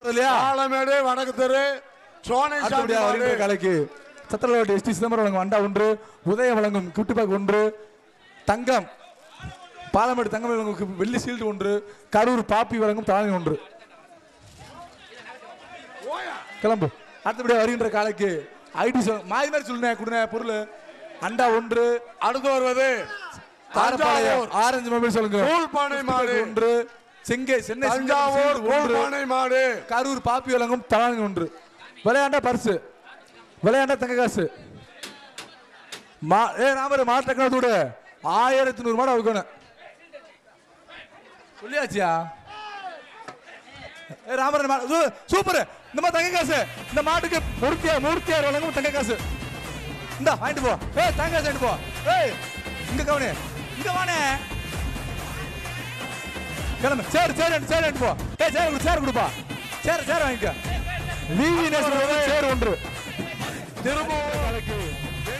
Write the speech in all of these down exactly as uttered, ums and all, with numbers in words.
ஆலமேடு வடக்கு தெரு சோனை கலைக்கு சத்திரலோட்டி எஸ் டி சிதம்பரம் வழங்கும் அண்டா ஒன்று, உதயம் வழங்கும் குட்டிபாக் ஒன்று, தங்கம் பாலமேடு தங்கம் வழங்கும் வெள்ளி சீல்டு ஒன்று, கரூர் பாப்பி வழங்கும் தானி ஒன்று. கிளம்பு. அடுத்தபடியாக வருகின்ற காலைக்கு ஐடி மாறி மாதிரி சொல்லுங்க கொடுங்க பொருள் அண்டா ஒன்று. அடுத்து வருவது ஆரஞ்சு மொபைல் சொல்லுங்க ஒன்று, செங்கை சென்னை தஞ்சாவூர் பானை மாடு, கரூர் பாப்பி வழங்கும் தானி ஒன்று. விளையாண்டா பரிசு, விளையாண்டா தங்க காசு. ஏ நாம மாட்டோட ஆயிரத்தி நூறு மாடு அவுக்கணும் சொல்லியாச்சியா? ஏ ராமரன் சூப்பர். இந்த மாதிரி தங்க காசு இந்த மாட்டுக்கு மூர்த்தியார் மூர்த்தியார் வழங்கும் தங்க காசு. இந்த வாங்கிட்டு போ. ஏ தங்க காசு வாங்கிட்டு போ. ஏய் இங்க கவனி, இங்க வானே கிளம்பு. சரி சரி சரி போ. ஏ சேர் சேர் கொடுப்பா. சேர் சேர் வாங்கிக்க. விவி நேசன் சேர் ஒன்று. திரும்ப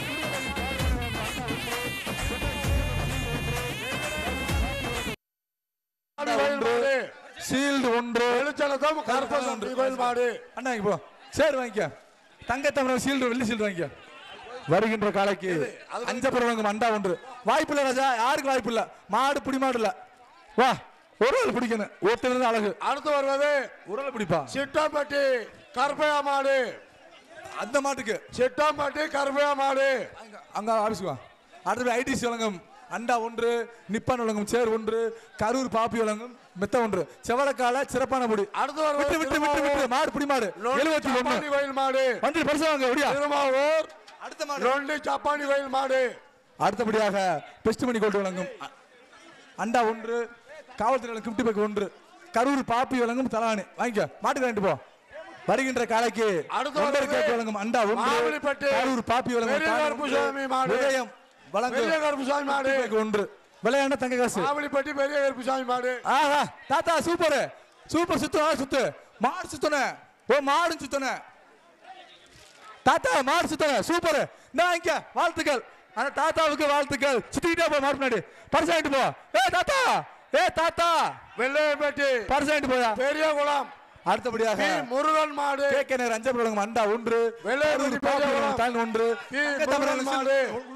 ஷீல்டு ஒன்று, வெளிச்சலத்தம் கருப்பசாமி கோயில் மாடு. அண்ணா இங்க போ. சேர் வாங்கிக்க. தங்கத்தமிழ் ஷீல்டு வெள்ளி ஷீல்டு வாங்கிக்க. வருகின்ற காலைக்கு அஞ்சபுரம் அண்டா ஒன்று. வாய்ப்பு இல்ல ராஜா, யாருக்கு வாய்ப்பு இல்ல. மாடு பிடி மாடு இல்ல. வா ஒரு ஆள் பிடிக்கணும், ஒருத்தர் அழகு. அடுத்து வருவது ஒரு ஆள் பிடிப்பா. சிட்டாம்பட்டி கருப்பையா மாடு. அந்த மாட்டுக்கு சிட்டாம்பட்டி கருப்பையா மாடு. அங்க ஆபீஸ்க்கு வா. அடுத்து ஐடிசி வழங்கும் அண்டா ஒன்று, நிப்பான் வழங்கும் சேர் ஒன்று, கரூர் பாப்பி வழங்கும் மெத்த ஒன்று. செவலக்கால சிறப்பான முடி. அடுத்து விட்டு விட்டு விட்டு விட்டு மாடு பிடி மாடு எழுபத்தி ஒன்று கோயில் மாடு. வந்து பரிசு வாங்க ஒடியா. திருமாவூர் அடுத்த மாடு ரெண்டு சப்பானி கோயில் மாடு. அடுத்தபடியாக பெஸ்ட் மணி கோல்டு வழங்கும் அண்டா ஒன்று, காவல்துறை கிப்டி பேக் ஒன்று, கரூர் பாப்பி வழங்கும் தலானி வாங்கிக்க. மாட்டுக்கு வாங்கிட்டு போ. வருகின்ற காலைக்கு வழங்கும் அண்டா ஒன்று, கரூர் பாப்பி வழங்கும் உதயம் ஒன்று. விளையாண்ட தங்க காசு. ஆவலிப்பட்டி பெரிய கருப்புசாமி மாடு. ஆஹா தாத்தா சூப்பர் சூப்பர். சுத்து சுத்து மாடு சுத்தன. ஓ மாடு சுத்தன தாத்தா, மாடு சுத்தன சூப்பர். நான் இங்க வாழ்த்துக்கள். அந்த தாத்தாவுக்கு வாழ்த்துக்கள். சுத்திட்டே போ மாடு முன்னாடி. பரிசு வாங்கிட்டு போ. ஏ தாத்தா, ஏ தாத்தா வெள்ளையப்பட்டி பரிசு வாங்கிட்டு போயா. பெரிய குளம். அடுத்தபடியாக முருகன் மாடு, கேக்கனர் அஞ்சல் வழங்கும் அண்டா ஒன்று, வெள்ளையப்பட்டி தான் ஒன்று, மாடு.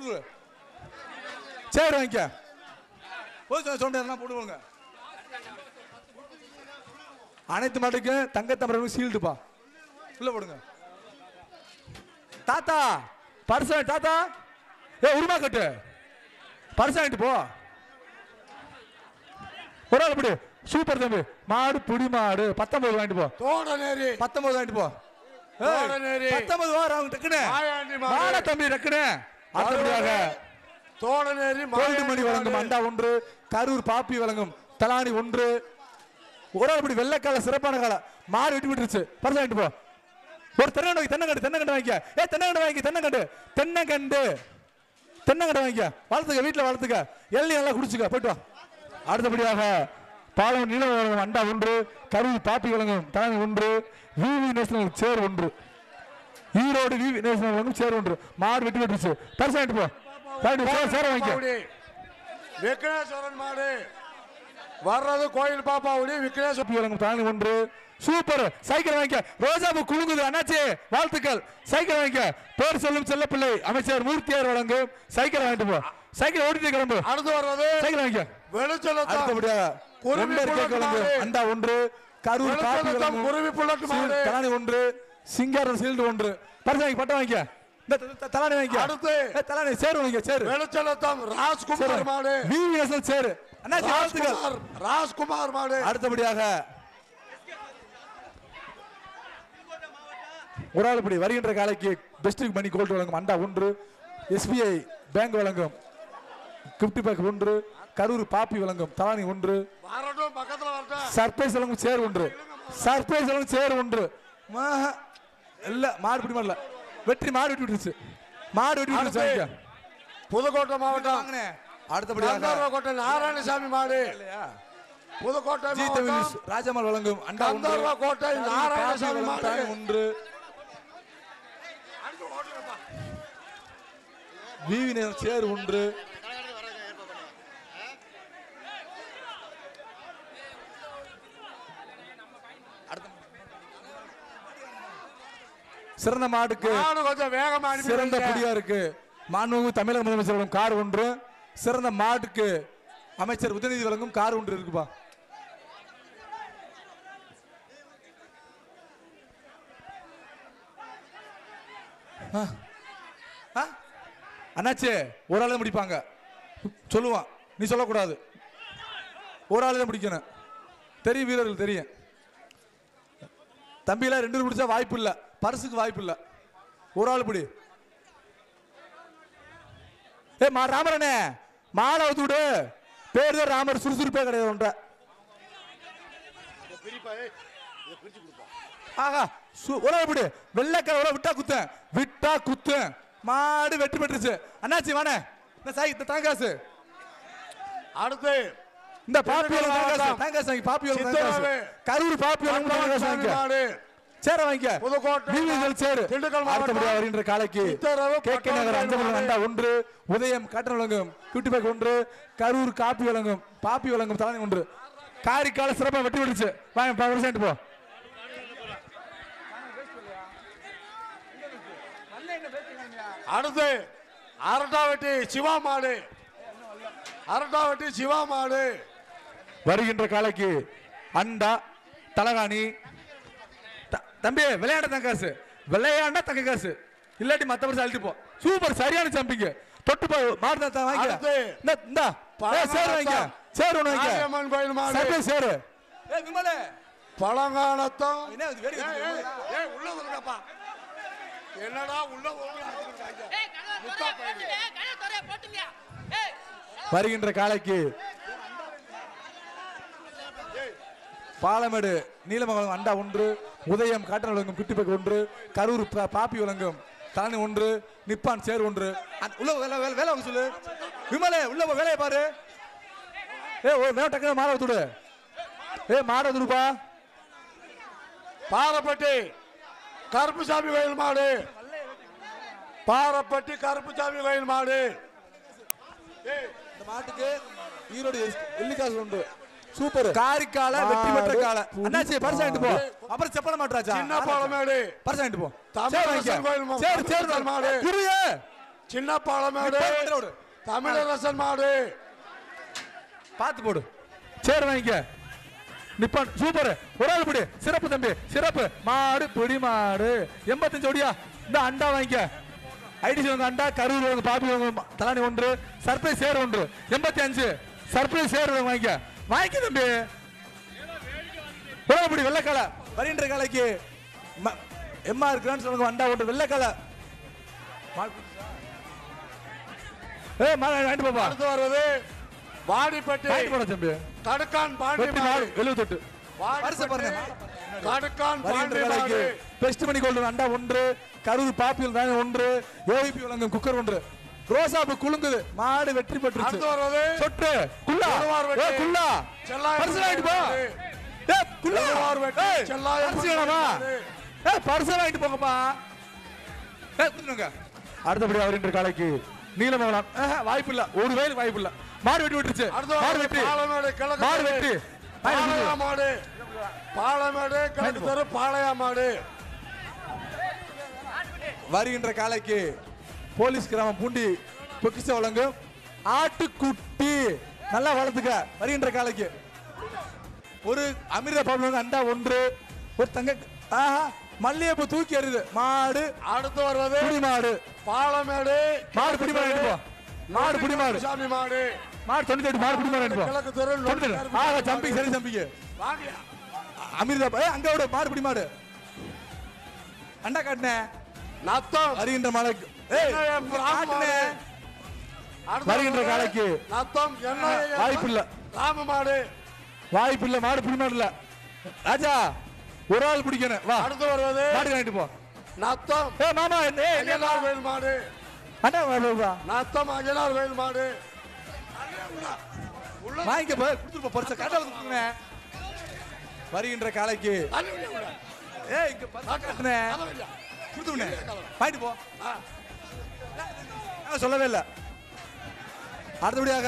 சரி வாங்கிக்க. போடுவாங்க. அனைத்து மாட்டுக்கும் தங்கத்தமிழ் சீல்டுப்பா. உள்ள போடுங்க. தாத்தா பரிசு தாத்தா. ஏ உருமா கட்டு பரிசு வாங்கிட்டு போ. ஒரு ஆள் பிடி. சூப்பர் தம்பி. மாடு புடி மாடு பத்தொன்பது வாங்கிட்டு போ. தோடநேரி பத்தொன்பது வாங்கிட்டு போ. பத்தொன்பது வாரம் டக்குனு மாட தம்பி டக்குனு. அடுத்தபடியாக தோடநேரி கோல்டு மணி வழங்கும் அண்டா ஒன்று, கரூர் பாப்பி வழங்கும் தலானி ஒன்று. ஒரு ஆள் இப்படி வெள்ளைக்கால சிறப்பான கால மாடு விட்டு விட்டுருச்சு. பரிசு வாங்கிட்டு போ. ஒரு தென்னங்கண்டு தென்னங்கண்டு தென்னங்கண்டு வாங்கிக்க. ஏ தென்னங்கண்டு வாங்கி தென்னங்கண்டு தென்னங்கண்டு தென்னங்கண்டு வாங்கிக்க. வளர்த்துக்க வீட்டுல வளர்த்துக்க. எள்ளி நல்லா குடிச்சுக்க. போயிட்டு வா. அடுத்தபடியாக பாலம் நீளம் வழங்கும் அண்டா ஒன்று, கரூர் பாப்பி வழங்கும் தலானி ஒன்று, விவி நேஷனல் சேர் ஒன்று, ஈரோடு விவி நேஷனல் வழங்கும் சேர் ஒன்று. மாடு விட்டு விட்டுருச்சு. பரிசு வாங்கிட்டு போ. விக்னேஸ்வரன் மாடு வர்றது கோயில் பாப்பாவுடி. விக்னேஸ்வரன் தானி ஒன்று. சூப்பர். சைக்கிள் வாங்கிக்க. ரோஜாபு குழுங்குது அண்ணாச்சி வாழ்த்துக்கள். சைக்கிள் வாங்கிக்க. பேர் சொல்லும் செல்லப்பிள்ளை அமைச்சர் மூர்த்தியார் வழங்கும் சைக்கிள் வாங்கிட்டு போ. சைக்கிள் ஓட்டிட்டு கிளம்பு. அடுத்து வர்றது சைக்கிள் வாங்கிக்க. அண்டா ஒன்று, கரூர் தலானி ஒன்று, சிங்காரம் சீல்டு ஒன்று. பரிசு வாங்கி பட்டம் வாங்கிக்க. தலானி வாங்கி. அடுத்து தலானி சேரு வாங்கி. சேரு வெளிச்சலத்தம் ராஜ்குமார் மாடு. விவிஎஸ்எல் சேரு அண்ணாச்சி வாழ்த்துக்கள். ராஜ்குமார் மாடு. அடுத்தபடியாக ஒரு ஆள் இப்படி வருகின்ற காலைக்கு பெஸ்ட் மணி கோல்டு வழங்கும் அண்டா ஒன்று, எஸ்பிஐ பேங்க் வழங்கும் கிப்டி பேக் ஒன்று, கரூர் பாப்பி வழங்கும் தலானி ஒன்று, சர்ப்ரைஸ் வழங்கும் சேர் ஒன்று, சர்ப்ரைஸ் வழங்கும் சேர் ஒன்று. இல்ல மாடு பிடி மாடல வெற்றி மாடு விட்டு விட்டுருச்சு. மாடு விட்டு விட்டுருச்சு. புதுக்கோட்டை மாவட்டம். அடுத்தபடியாக கோட்டை நாராயணசாமி மாடு. புதுக்கோட்டை ராஜமல் வழங்கும் அண்டா கோட்டை நாராயணசாமி மாடு ஒன்று, விவி சேர் ஒன்று, சிறந்த மாடுக்கு கொஞ்சம் வேகமா சிறந்த புடியா இருக்கு. மாண்புமிகு தமிழக முதலமைச்சர் வழங்கும் கார் ஒன்று, சிறந்த மாட்டுக்கு அமைச்சர் உதயநிதி வழங்கும் கார் ஒன்று இருக்குப்பா. அண்ணாச்சி ஒரு ஆள் முடிப்பாங்க சொல்லுவான், நீ சொல்லக்கூடாது. ஒரு ஆள் தான் முடிக்கணும். தெரியும், வீரர்கள் தெரியும். தம்பியில ரெண்டு பேர் பிடிச்சா வாய்ப்பு இல்ல, பரிசுக்கு வாய்ப்பு இல்ல. ஒரு ஆள் பிடி. ஏ மா ராமரனே மாலை ஊத்து விடு. பேர் தான் ராமர், சுறுசுறுப்பே கிடையாது ஒன்ற. ஆஹா ஒரு ஆள் பிடி. வெள்ளைக்கார விட்டா குத்த விட்டா குத்து. மாடு வெற்றி பெற்றுச்சு. அண்ணாச்சி வானே தாங்காசு. அடுத்து இந்த பாப்பி தாங்காசு வாங்கி பாப்பி கரூர் பாப்பி சேர வாங்கிக்க. சேரு அடுத்தபடியாக வருகின்ற காலைக்கு கேகே நகர் அஞ்சல் அண்டா ஒன்று, உதயம் காட்டன் வழங்கும் குட்டி பேக் ஒன்று, கரூர் காப்பி வழங்கும் பாப்பி வழங்கும் தலைமை ஒன்று. காரிக்கால சிறப்பாக வெட்டி விடுச்சு. வாங்க போ. அடுத்து அரட்டாவட்டி சிவா மாடு. அரட்டாவட்டி சிவா மாடு வருகின்ற காலைக்கு அண்டா தலகாணி. தம்பி விளையாட தங்க காசு, விளையாண்டா தங்க காசு, இல்லாட்டி மத்த வருஷம் அழுத்தி போ. சூப்பர் சரியான ஜம்பிங். தொட்டு போ மாடு தான் வாங்க. இந்த சேரு வாங்க, சேரு ஒன்று வாங்க. அம்மன் கோயில் மாடு சர்ப்ரைஸ் சேரு. ஏ விமலே பழங்கானத்தம். என்ன இது வேடி ஏய் உள்ள வரங்கப்பா. என்னடா உள்ள ஓடுறாங்க. ஏய் கட போட்டு கட தோரே போட்டுங்க. ஏய் வருகின்ற காலைக்கு பாலமேடு நீலமங்கலம் அண்டா ஒன்று, உதயம் காட்டன் வழங்கும் குட்டி பேக் ஒன்று, கரூர் பாப்பி வழங்கும் தலைமை ஒன்று, நிப்பான் சேர் ஒன்று. உள்ள வேலை வேலை வாங்க சொல்லு விமலே. உள்ள வேலையை பாரு. ஏ ஒரு டக்குனு மாற துடு. ஏ மாற துடுப்பா. பாரப்பட்டி கருப்புசாமி கோயில் மாடு. பாரப்பட்டி கருப்புசாமி கோயில் மாடு. இந்த மாட்டுக்கு ஈரோடு எல்லிக்காசு உண்டு. சூப்பர். காரிக்கால வெற்றி பெற்ற கால. அண்ணாச்சி பரிசு வாங்கிட்டு போ. அப்புறம் செப்பன மாட்டறாச்சா. சின்ன பாலமேடு பரிசு வாங்கிட்டு போ. தமிழரசன் கோயில் மாடு. சரி சரி மாடு. குருயே சின்ன பாலமேடு தமிழரசன் மாடு. பாத்து போடு. சரி வாங்கிக்க. Nippon super. ஒரு ஆள் பிடி. சிறப்பு தம்பி சிறப்பு. மாடு பிடி மாடு. எண்பத்தஞ்சு ஓடியா. இந்த அண்டா வாங்கிக்க. ஐடிசி வாங்க அண்டா, கரூர் வாங்க பாப்பி வாங்க தலானி ஒன்று, சர்ப்ரைஸ் சேர் ஒன்று. எண்பத்தி அஞ்சு சர்ப்ரைஸ் சேர் வாங்கிக்க. வாங்கிக்க தம்பி. ஒரு ஆள் பிடி. வெள்ளைக்கால வருகின்ற காலைக்கு எம்ஆர் கிராண்ட்ஸ் வாங்க அண்டா ஒன்று, வெள்ளைக்கால. ஏ மாடு வாங்கிட்டு போப்பா. அடுத்து வருவது வாடிப்பட்டி வாங்கிட்டு போடா தம்பி. தடுக்கான் பாண்டி மாடு எழுபத்தெட்டு. பரிசு பாருங்க. தடுக்கான் பாண்டி மாடு. பெஸ்ட் மணி கோல்டு அண்டா ஒன்று, கரூர் பாப்பியல் தானே ஒன்று, ஏவிபி வழங்கும் குக்கர் ஒன்று. ரோசாப்பு குலுங்குது. மாடு வெற்றி பெற்றுச்சு. அடுத்து வருவது சொட்டு குள்ளா. ஏ குள்ளா பரிசு வாங்கிட்டு போ. ஏ குள்ளா ஏய் பரிசு வேணாமா. ஏ பரிசு வாங்கிட்டு போங்கப்பா. ஏ குடுங்க. அடுத்தபடி அவரின்ற காலைக்கு நீலமங்கலம் வாய்ப்பு இல்ல. ஒரு வேலை வாய்ப்பு இல்ல. மாடு வெட்டி விட்டுருச்சு. மாடு வெட்டி மாடு வெட்டி பாளையா மாடு. பாலமேடு கிழக்கு தெரு பாளையா மாடு. வருகின்ற காலைக்கு போலீஸ் கிராமம் பூண்டி பொக்கிச வழங்கும் ஆட்டுக்குட்டி. நல்லா வளர்த்துக்க. வருகின்ற காலைக்கு ஒரு அமிர்த பாபு அண்டா ஒன்று, ஒரு தங்க ஆஹா மல்லிகைப்பூ தூக்கி எறிது மாடு. அடுத்து வருவது புடி மாடு. பாலமேடு மாடு புடி மாடு எடுப்போம். மாடு புடி மாடு. சாமி மாடு. மாடு தொண்ணூத்தி எட்டு மாடு புடி மாடு எடுப்போம். கிழக்கு தெரு ஆஹா ஜம்பிங் சரி ஜம்பிங் வாங்கயா. அமிர்தா ஏ அங்க விட மாடு புடி மாடு. அண்டா காட்டுனே நத்தம் வருகின்ற மாலைக்கு. ஏய் காட்டுனே வருகின்ற காலைக்கு நத்தம் என்ன வாய்ப்பு இல்ல. ராம மாடு வாய்ப்பு இல்ல. மாடு புடி மாடு இல்ல. ராஜா ஒரு ஆள் பிடிக்கணும். வா அடுத்து வருவது மாடு வாங்கிட்டு போ. நத்தம் ஏ மாமா ஏய் அய்யனார் கோயில் மாடு. அண்ணா வா நத்தம் அய்யனார் கோயில் மாடு. வாங்கிக்க போ. குடுத்து போ. பரிசு காட்ட வந்துங்க. வருகின்ற காலைக்கு ஏய் இங்க பாத்துனே குடுத்துனே வாங்கிட்டு போ. நான் சொல்லவே இல்ல. அடுத்தபடியாக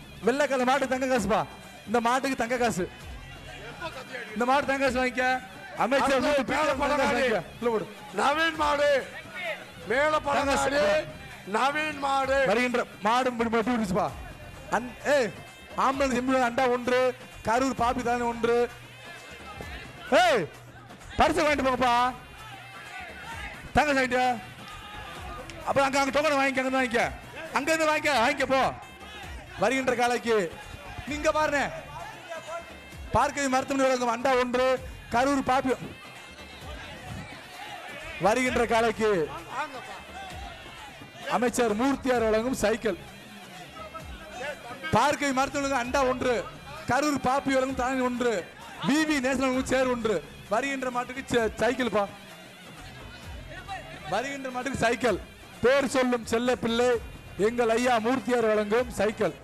வெள்ளைக்கால மாட்டு தங்க காசுப்பா. இந்த மாட்டுக்கு தங்க காசு. இந்த மாட்டு தங்க காசு வாங்கிக்க. அமைச்சர் நவீன் மாடு மேல பழங்காடு நவீன் மாடு வருகின்ற மாடும் முடிச்சுப்பா ஏய் ஆம்பளை செம்பு அண்டா ஒன்று கரூர் பாப்பி தானே ஒன்று ஏய் பரிசு வாங்கிட்டு போங்கப்பா தங்க சாங்கிட்டியா அப்ப அங்க அங்க டோக்கன் வாங்கிக்க அங்க வாங்கிக்க அங்க இருந்து வாங்கிக்க வாங்கிக்க போ வருகின்ற காலைக்கு நீங்க பாருங்க பார்க்கவி மருத்துவமனை வழங்கும் அண்டா ஒன்று கரூர் பாப்பி வருகின்ற காலைக்கு அமைச்சர் மூர்த்தியார் வழங்கும் சைக்கிள் பார்க்கவி மருத்துவமனை அண்டா ஒன்று கரூர் பாப்பி வழங்கும் தானி ஒன்று விவி நேஷனல் சேர் ஒன்று வருகின்ற மாட்டுக்கு சைக்கிள் பா வருகின்ற மாட்டுக்கு சைக்கிள் பேர் சொல்லும் செல்ல பிள்ளை எங்கள் ஐயா மூர்த்தியார் வழங்கும் சைக்கிள்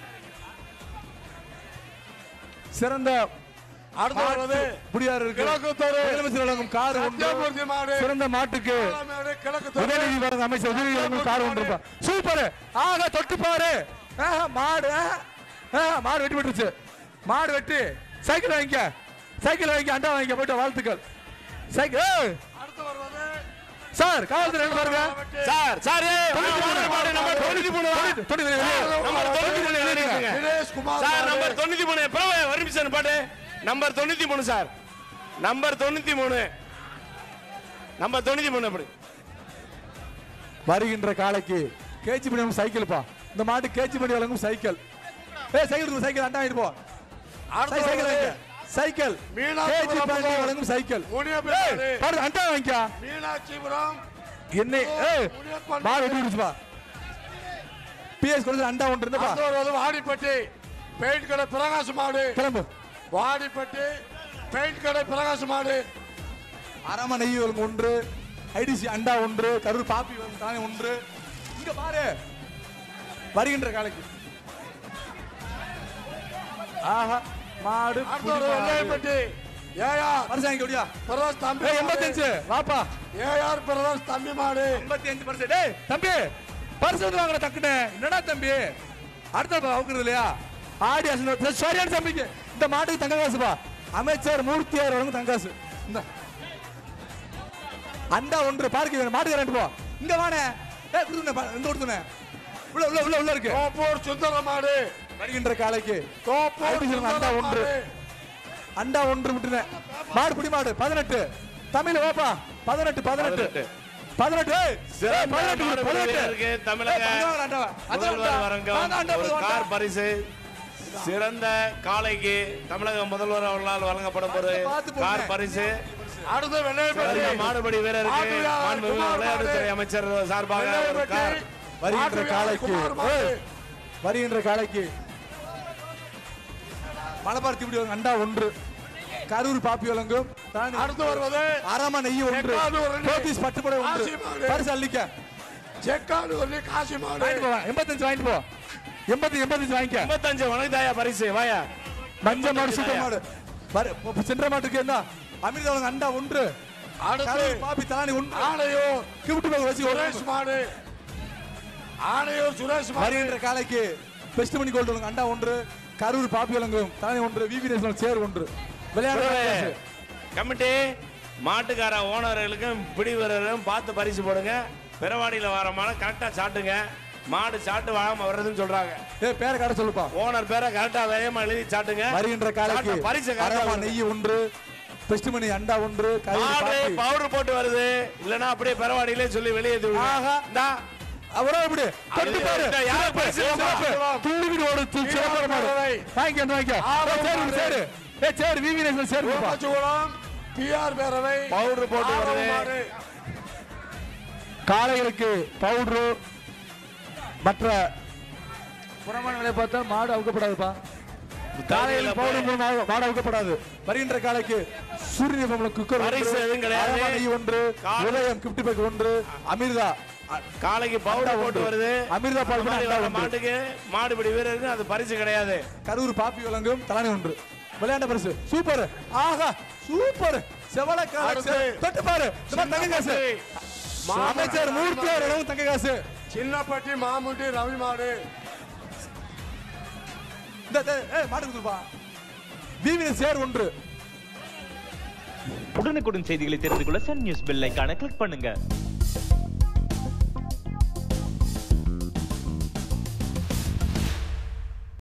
சிறந்த சிறந்த மாட்டுக்கு உதவி வழங்கும் அமைச்சர் உதவி வழங்கும் கார் ஒன்று சூப்பர் ஆக தொட்டு பாரு மாடு மாடு வெட்டி விட்டுருச்சு மாடு வெட்டி சைக்கிள் வாங்கிக்க சைக்கிள் வாங்கிக்க அண்டா வாங்கிக்க போயிட்டு வாழ்த்துக்கள் சைக்கிள் சார் காவல்துறை பாருங்க சார் சார் நம்பர் தொண்ணூத்தி மூணு வருமிஷன் பாட்டு நம்பர் தொண்ணூத்தி மூணு சார் நம்பர் தொண்ணூத்தி மூணு நம்பர் தொண்ணூத்தி மூணு அப்படி வருகின்ற காலைக்கு கேச்சி பண்ணி சைக்கிள் பா இந்த மாட்டு கேச்சி பண்ணி வழங்கும் சைக்கிள் ஏ சைக்கிள் சைக்கிள் அண்டா ஆயிட்டு போ சைக்கிள் சைக்கிள் கேச்சி பண்ணி வழங்கும் சைக்கிள் அண்டா வாங்கிக்கா மீனாட்சிபுரம் என்ன ஏய் மாடு வெட்டி விடுச்சுப்பா பிஎஸ் கொடுத்து அண்டா ஒன்று இருந்தப்பா வாடிப்பட்டி பெயிண்ட் கடை பிரகாஷ் மாடு கிளம்பு வாடிப்பட்டி பெயிண்ட் கடை பிரகாஷ் மாடு அரம நெய் ஒன்று ஐடிசி அண்டா ஒன்று கரூர் பாப்பி தானே ஒன்று இங்க பாரு வருகின்ற காலைக்கு ஆஹா மாடு வெள்ளையப்பட்டி ஏஆர் பரிசாங்க ஓடியா பிரதோஷ் தம்பி எண்பத்தஞ்சு வாப்பா ஏஆர் பிரதோஷ் தம்பி மாடு எண்பத்தி அஞ்சு பரிசு டேய் தம்பி பரிசு வந்து வாங்கடா டக்குனே என்னடா தம்பி அடுத்த அவுக்குறது இல்லையா ஆடி அசன சரியான தம்பிக்கு இந்த மாட்டுக்கு தங்க காசுப்பா அமைச்சர் மூர்த்தியார் வழங்கும் தங்காசு இந்த அண்டா ஒன்று பார்க்க மாட்டுக்கு ரெண்டு போ இங்க வானே ஏ குடுங்க இந்த கொடுத்துனே உள்ள உள்ள உள்ள உள்ள இருக்கு தோப்பூர் சுந்தர மாடு வருகின்ற காலைக்கு தோப்பூர் அண்டா ஒன்று அண்டா ஒன்று விட்டுனே மாடு புடி மாடு பதினெட்டு தமிழ் வாப்பா பதினெட்டு பதினெட்டு பதினெட்டு கார் பரிசு சிறந்த காலைக்கு தமிழக முதல்வர் அவர்களால் வழங்கப்படும் ஒரு கார் பரிசு மாடுபடி வீரருக்கு விளையாட்டுத்துறை அமைச்சர் சார்பாக ஒரு கார் வருகின்ற காலைக்கு வருகின்ற காலைக்கு மலபார் திபடி அண்டா ஒன்று கரூர் பாப்பி வழங்கும் அடுத்து வருவது அரம நெய் ஒன்று கோபிஸ் பட்டுப்படை ஒன்று பரிசு அள்ளிக்க செக்காடு ஒன்று காசி மாடு எண்பத்தஞ்சு வாங்கிட்டு போ எண்பத்தி எண்பத்தஞ்சு வாங்கிக்க எண்பத்தஞ்சு உனக்கு தாயா பரிசு வாயா மஞ்ச மாடு சூப்பர் மாடு சென்ற மாட்டுக்கு என்ன அமிர்த வழங்க அண்டா ஒன்று அடுத்து பாப்பி தலானி ஒன்று ஆணையூர் கிவிட்டு போக வச்சு சுரேஷ் மாடு ஆணையூர் சுரேஷ் மாடு வருகின்ற காலைக்கு பெஸ்ட் மணி கோல்டு வழங்க அண்டா ஒன்று கரூர் பாப்பி வழங்கும் தலானி ஒன்று விவி நேஷனல் சேர் ஒன்று விளையாட்டு கமிட்டி மாட்டுக்கார ஓனர்களுக்கும் பிடி வீரர்களும் பார்த்து பரிசு போடுங்க பிறவாடியில் வரமான கரெக்டா சாட்டுங்க மாடு சாட்டு வாழாம வர்றதுன்னு சொல்றாங்க ஏ பேரை கடை சொல்லுப்பா ஓனர் பேரை கரெக்டா வேகமா எழுதி சாட்டுங்க வருகின்ற காலைக்கு பரிசு அரமா நெய் ஒன்று பெஸ்ட் மணி அண்டா ஒன்று மாடு பவுடர் போட்டு வருது இல்லனா அப்படியே பிறவாடியிலே சொல்லி வெளியேது ஆஹா டா அவரோ இப்படி தொட்டு பாரு யார் பரிசு துள்ளிவிடு ஓடு சிறப்பான மாடு வாங்க வாங்க சரி சரி ஏ சரி விவி நேஷனல் சேர் கோபாச்சகுளம் பிஆர் பேரவை பவுடர் போட்டு வருது காளைகளுக்கு பவுடர் மற்ற புறமானங்களை பார்த்தா மாடு அவுக்கப்படாதுப்பா காளைகளுக்கு பவுடர் மாடு அவுக்கப்படாது வருகின்ற காலைக்கு சூரிய குக்கர் ஒன்று உதயம் கிப்டி பேக் ஒன்று அமிர்தா காலைக்கு பவுடர் போட்டு வருது அமிர்தா பால் மாட்டுக்கு மாடுபிடி வீரருக்கு அது பரிசு கிடையாது கரூர் பாப்பி வழங்கும் தலானி ஒன்று விளையாண்ட பரிசு சூப்பர் ஆஹா சூப்பர் செவல காசு தொட்டு பாரு தங்க காசு அமைச்சர் மூர்த்தியார் இடவும் தங்க காசு சின்னப்பட்டி மாமுண்டி ரவி மாடு இந்த மாடு கொடுப்பா விவி சேர் ஒன்று உடனுக்குடன் செய்திகளை தெரிந்து கொள்ள சன் நியூஸ் பெல் ஐகானை கிளிக் பண்ணுங்க.